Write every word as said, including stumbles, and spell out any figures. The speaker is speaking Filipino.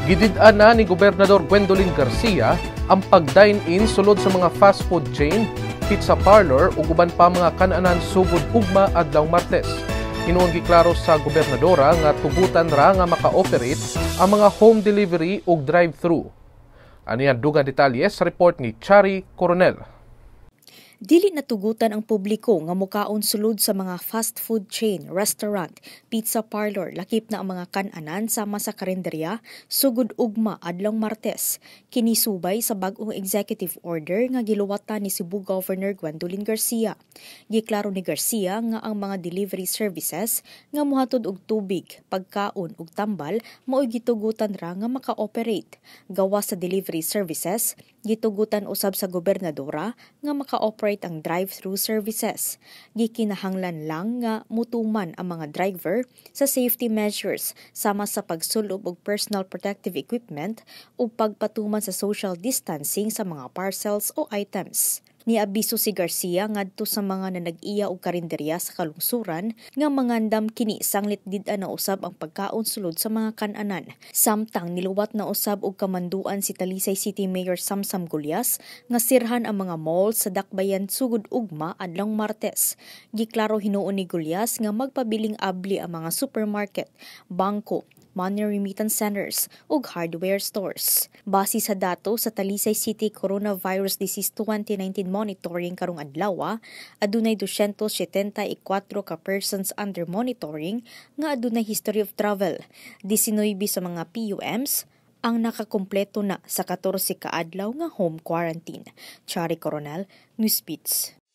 Gidid-an na ni Gobernador Gwendolyn Garcia ang pag-dine-in sulod sa mga fast food chain, pizza parlor ug uban pa mga kan-anan sugod ugma adlaw Martes. Hinuon giklaro sa gobernadora nga tugutan ra nga maka-operate ang mga home delivery ug drive-thru. Aniya dugang detalye sa report ni Chari Coronel. Dili natugutan ang publiko nga mukaon sulod sa mga fast food chain, restaurant, pizza parlor, lakip na ang mga kan-anan sama sa karinderya sugod ugma adlaw Martes. Kinisubay sa bag-ong executive order nga giluwatan ni Cebu Governor Gwendolyn Garcia. Giklaro ni Garcia nga ang mga delivery services nga mohatod og tubig, pagkaon ug tambal mao'y gitugutan ra nga maka-operate. Gawas sa delivery services, gitugutan usab sa gobernadora nga maka-operate ang drive-thru services. Gikinahanglan lang nga mutuman ang mga driver sa safety measures sama sa pagsulob og personal protective equipment ug pagpatuman sa social distancing sa mga parcels o items. Niabiso si Garcia ngadto sa mga nanag-iya og karinderya sa kalungsuran nga mangandam kini sanglit did-an na usab ang pagkaon sulod sa mga kan-anan. Samtang niluwat na usab og kamanduan si Talisay City Mayor Samsam Gulyas nga sirhan ang mga mall sa Dakbayan sugod ugma adlaw Martes. Giklaro hinuon ni Gulyas nga magpabiling abli ang mga supermarket, bangko, money remittance centers ug hardware stores. Base sa dato sa Talisay City Coronavirus Disease twenty nineteen monitoring karong adlaw, adunay two hundred seventy-four ka persons under monitoring nga adunay history of travel. nineteen sa mga P U Ms ang nakakumpleto na sa fourteen ka adlaw nga home quarantine. Chari Coronel, Newsbeats.